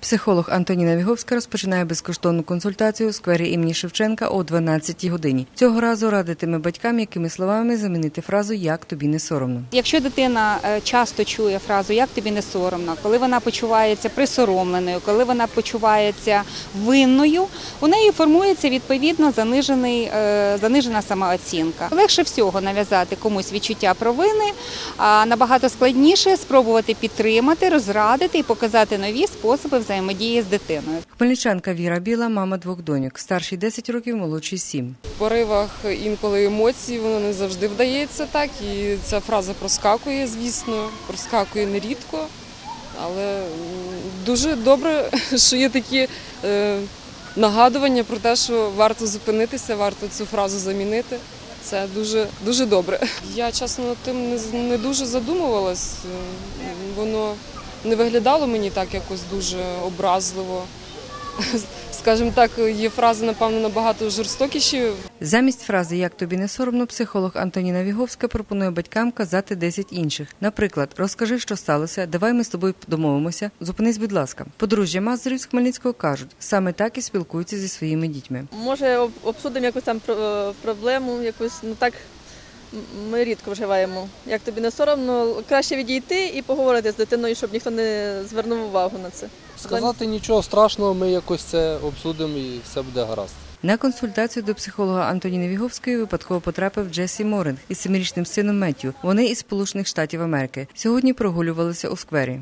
Психолог Антоніна Віговська розпочинає безкоштовну консультацію у сквері імені Шевченка о 12-й годині. Цього разу радитиме батькам, якими словами замінити фразу «як тобі не соромно». Якщо дитина часто чує фразу «як тобі не соромно», коли вона почувається присоромленою, коли вона почувається винною, у неї формується відповідно занижена самооцінка. Легше всього нав'язати комусь відчуття провини, а набагато складніше спробувати підтримати, розрадити і показати нові способи взаємодії з дитиною. Хмельничанка Віра Біла – мама двох доньок, старшій 10 років, молодшій 7. В поривах інколи емоцій воно не завжди вдається так, і ця фраза проскакує, звісно, проскакує нерідко, але дуже добре, що є такі нагадування про те, що варто зупинитися, варто цю фразу замінити. Це дуже добре. Я, чесно, над тим не дуже задумувалась, воно не виглядало мені так якось дуже образливо. Скажімо так, є фрази, напевно, набагато жорстокіші. Замість фрази «як тобі не соромно» психолог Антоніна Віговська пропонує батькам казати 10 інших. Наприклад, «розкажи, що сталося», «давай ми з тобою домовимося», «зупинись, будь ласка». Подружжя Мазурів з Хмельницького кажуть, саме так і спілкуються зі своїми дітьми. Може, обсудимо якусь там проблему, якусь, так, ми рідко вживаємо. Як тобі не соромно, краще відійти і поговорити з дитиною, щоб ніхто не звернув увагу на це. Сказати нічого страшного, ми якось це обсудимо і все буде гаразд. На консультацію до психолога Антоніни Віговської випадково потрапив Джесі Моринг із 7-річним сином Меттью. Вони із Сполучених Штатів Америки. Сьогодні прогулювалися у сквері.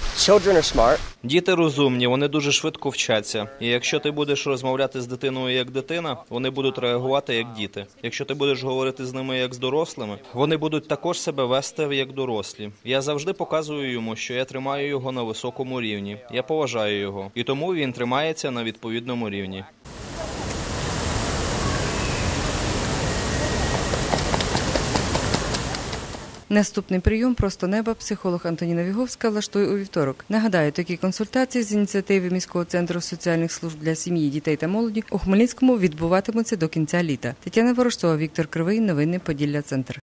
Діти розумні, вони дуже швидко вчаться. І якщо ти будеш розмовляти з дитиною як дитина, вони будуть реагувати як діти. Якщо ти будеш говорити з ними як з дорослими, вони будуть також себе вести як дорослі. Я завжди показую йому, що я тримаю його на високому рівні. Я поважаю його. І тому він тримається на відповідному рівні. Наступний прийом «Просто неба» психолог Антоніна Віговська влаштує у вівторок. Нагадаю, такі консультації з ініціативи міського центру соціальних служб для сім'ї, дітей та молоді у Хмельницькому відбуватимуться до кінця літа. Тетяна Ворожцова, Віктор Кривий. Новини Поділля Центр.